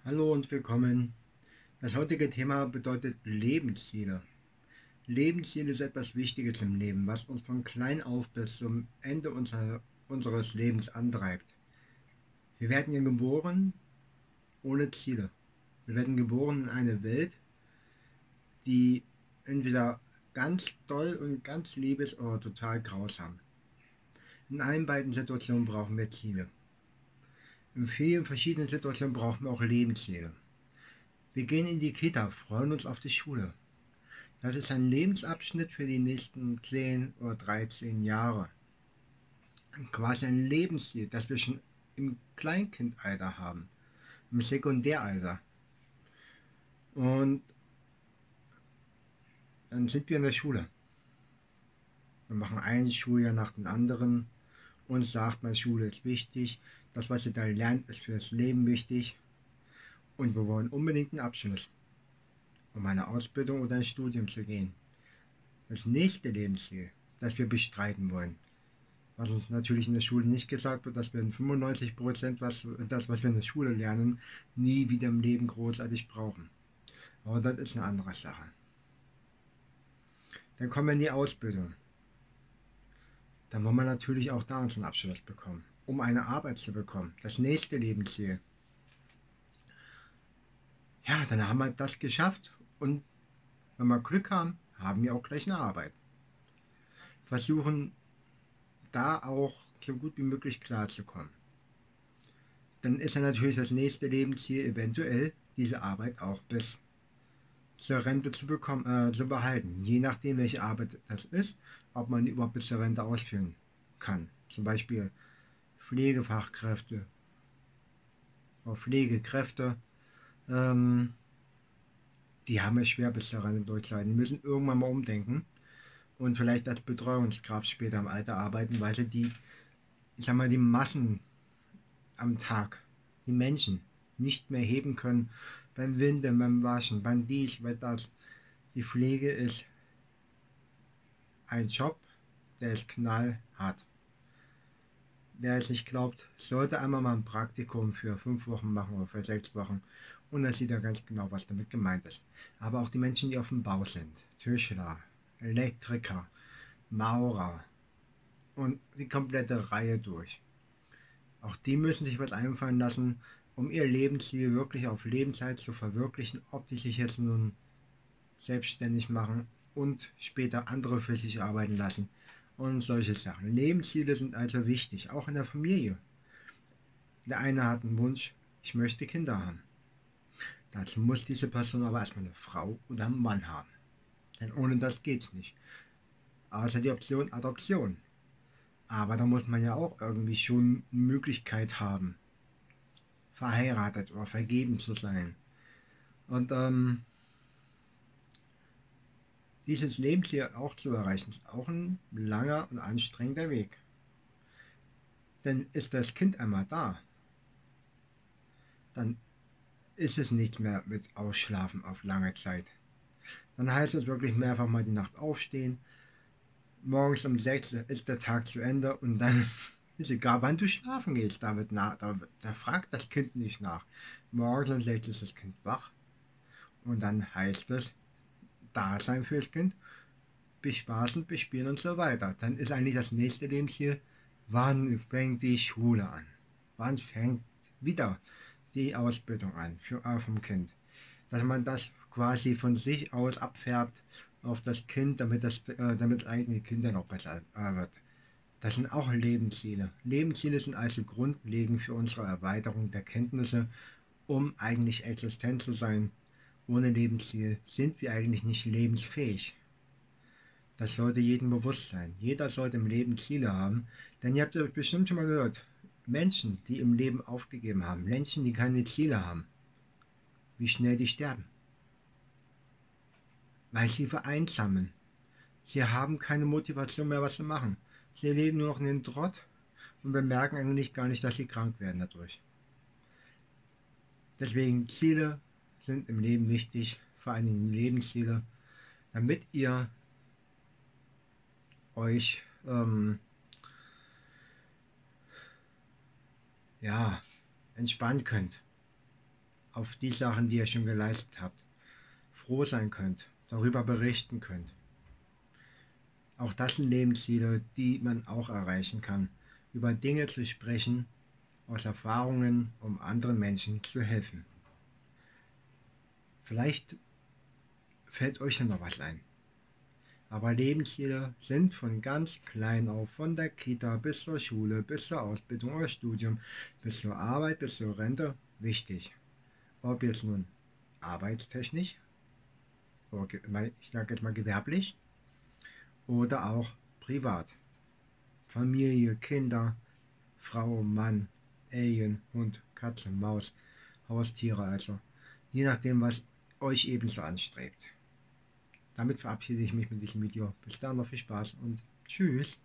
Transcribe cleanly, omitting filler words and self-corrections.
Hallo und willkommen. Das heutige Thema bedeutet Lebensziele. Lebensziele ist etwas Wichtiges im Leben, was uns von klein auf bis zum Ende unseres Lebens antreibt. Wir werden hier geboren ohne Ziele. Wir werden geboren in eine Welt, die entweder ganz toll und ganz lieb ist oder total grausam. In allen beiden Situationen brauchen wir Ziele. In vielen verschiedenen Situationen brauchen wir auch Lebensziele. Wir gehen in die Kita, freuen uns auf die Schule. Das ist ein Lebensabschnitt für die nächsten 10 oder 13 Jahre. Quasi ein Lebensziel, das wir schon im Kleinkindalter haben, im Sekundäralter. Und dann sind wir in der Schule. Wir machen ein Schuljahr nach dem anderen. Uns sagt man, Schule ist wichtig. Das, was ihr da lernt, ist für das Leben wichtig. Und wir wollen unbedingt einen Abschluss, um eine Ausbildung oder ein Studium zu gehen. Das nächste Lebensziel, das wir bestreiten wollen, was uns natürlich in der Schule nicht gesagt wird, dass wir in 95% was wir in der Schule lernen, nie wieder im Leben großartig brauchen. Aber das ist eine andere Sache. Dann kommen wir in die Ausbildung. Dann wollen wir natürlich auch da unseren Abschluss bekommen, um eine Arbeit zu bekommen. Das nächste Lebensziel. Ja, dann haben wir das geschafft und wenn wir Glück haben, haben wir auch gleich eine Arbeit. Versuchen da auch so gut wie möglich klarzukommen. Dann ist ja natürlich das nächste Lebensziel eventuell diese Arbeit auch bis zur Rente zu behalten. Je nachdem, welche Arbeit das ist, ob man die überhaupt bis zur Rente ausführen kann. Zum Beispiel Pflegefachkräfte oder Pflegekräfte, ähm, die haben es schwer bis zur Rente durchzuhalten. Die müssen irgendwann mal umdenken und vielleicht als Betreuungskraft später im Alter arbeiten, weil sie die Massen am Tag, die Menschen, nicht mehr heben können beim Winden, beim Waschen, beim dies, bei das. Die Pflege ist ein Job, der ist knallhart. Wer es nicht glaubt, sollte einmal mal ein Praktikum für 5 Wochen machen oder für 6 Wochen und dann sieht er ganz genau, was damit gemeint ist. Aber auch die Menschen, die auf dem Bau sind, Tischler, Elektriker, Maurer und die komplette Reihe durch. Auch die müssen sich was einfallen lassen, um ihr Lebensziel wirklich auf Lebenszeit zu verwirklichen, ob die sich jetzt nun selbstständig machen und später andere für sich arbeiten lassen und solche Sachen. Lebensziele sind also wichtig, auch in der Familie. Der eine hat einen Wunsch, ich möchte Kinder haben. Dazu muss diese Person aber erstmal eine Frau oder einen Mann haben. Denn ohne das geht's nicht. Außer die Option Adoption. Aber da muss man ja auch irgendwie schon eine Möglichkeit haben, verheiratet oder vergeben zu sein. Und dieses Lebensziel auch zu erreichen, ist auch ein langer und anstrengender Weg. Denn ist das Kind einmal da, dann ist es nichts mehr mit Ausschlafen auf lange Zeit. Dann heißt es wirklich mehrfach mal die Nacht aufstehen. Morgens um 6 ist der Tag zu Ende und dann ist egal, wann du schlafen gehst. Da fragt das Kind nicht nach. Morgens um 6 ist das Kind wach und dann heißt es Dasein fürs Kind, bespaßen, bespielen und so weiter. Dann ist eigentlich das nächste Lebensziel, wann fängt die Schule an? Wann fängt wieder die Ausbildung an vom Kind? Dass man das quasi von sich aus abfärbt auf das Kind, damit eigene Kinder noch besser wird. Das sind auch Lebensziele. Lebensziele sind also grundlegend für unsere Erweiterung der Kenntnisse, um eigentlich existent zu sein. Ohne Lebensziel sind wir eigentlich nicht lebensfähig. Das sollte jedem bewusst sein. Jeder sollte im Leben Ziele haben, denn ihr habt ja bestimmt schon mal gehört, Menschen, die im Leben aufgegeben haben, Menschen, die keine Ziele haben, wie schnell die sterben. Weil sie vereinsamen. Sie haben keine Motivation mehr, was zu machen. Sie leben nur noch in den Trott und bemerken eigentlich gar nicht, dass sie krank werden dadurch. Deswegen Ziele sind im Leben wichtig, vor allen Dingen Lebensziele, damit ihr euch ja, entspannen könnt. auf die Sachen, die ihr schon geleistet habt, froh sein könnt, darüber berichten könnt. Auch das sind Lebensziele, die man auch erreichen kann, über Dinge zu sprechen, aus Erfahrungen, um anderen Menschen zu helfen. Vielleicht fällt euch ja noch was ein. Aber Lebensziele sind von ganz klein auf, von der Kita bis zur Schule, bis zur Ausbildung oder Studium, bis zur Arbeit, bis zur Rente wichtig. Ob jetzt nun arbeitstechnisch, oder ich sage jetzt mal gewerblich, oder auch privat. Familie, Kinder, Frau, Mann, Alien, Hund, Katze, Maus, Haustiere also. Je nachdem, was euch ebenso anstrebt. Damit verabschiede ich mich mit diesem Video. Bis dann, noch viel Spaß und tschüss.